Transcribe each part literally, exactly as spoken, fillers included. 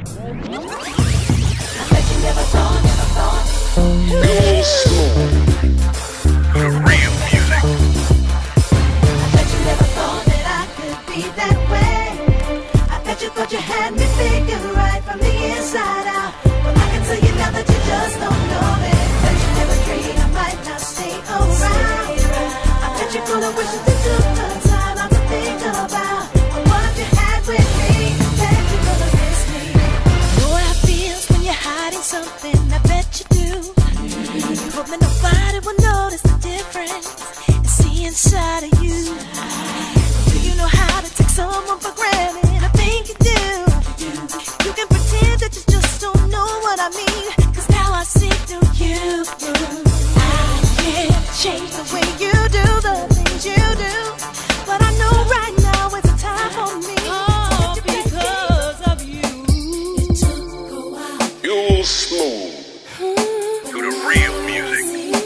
bet you never thought, never thought. Real smooth. The real music. I bet you never thought that I could be that way. I bet you thought you had me figured right from the inside out. But I can tell you now that you just don't know it. Bet you never dreamed I might not stay around. I bet you gonna wish that you took the time out to think about what you had with me. Bet you gonna miss me. Know how it feels when you're hiding something. I bet you do. You hope that nobody will notice the difference and see inside of you. Do you know how to take someone for granted? I think you do. You can pretend that you just don't know what I mean, 'cause now I see through you. I can't change the way you do the things you do, but I know right now it's a time for me. All because of you. It took a while. Real smooth. To the real music.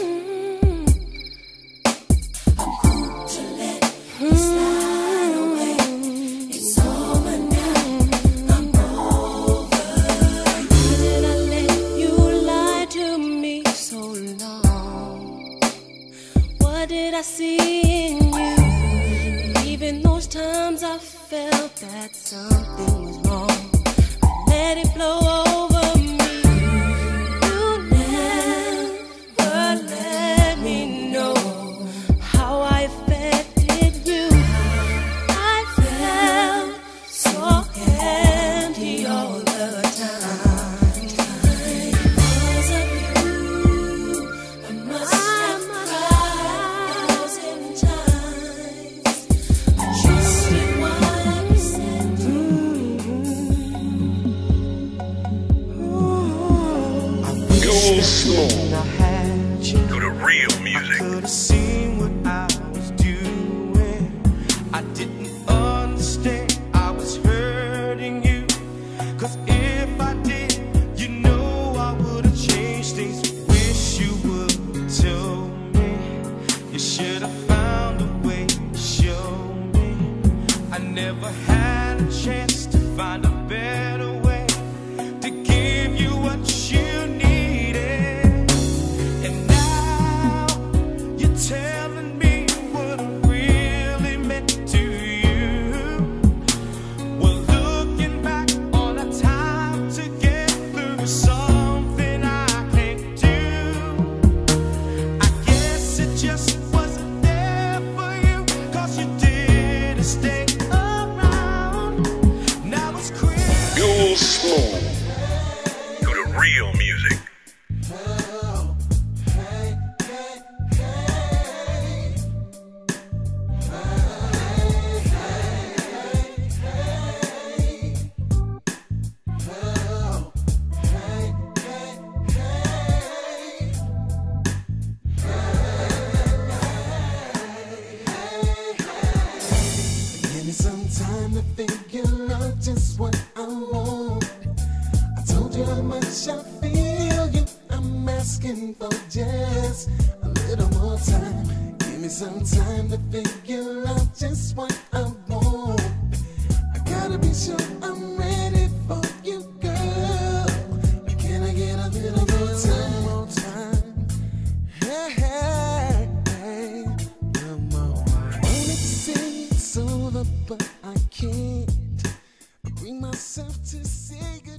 To let it slide away. It's over now. I'm over. Why did I let you lie to me so long? What did I see in you? And even those times I felt that something was wrong, I let it blow over me. You never let me know how I affected you. I felt so empty all the time. Because of you, I must have cried a thousand times. Just in what you said. Real smooth. I had you. To the real music. Could have seen what I was doing. I didn't understand I was hurting you. 'Cause if I did, you know I would have changed things. Wish you would have told me. You should have found a way to show me. I never had a chance to find a better way to give you what you needed. And now you're telling me what I really meant to you. Well, looking back on our time together is something I can't do. I guess it just wasn't there for you, 'cause you didn't stay around. Now it's crazy. Real smooth. To the real music. Give me some time to figure out just what I want. I told you how much I feel you. I'm asking for just a little more time. Give me some time to figure out just what I want. I gotta be sure I'm ready for you, girl. But can I get a little more time? More time? Hey, hey, hey, come on. I wanted to say it's over, but I can't bring myself to say goodbye.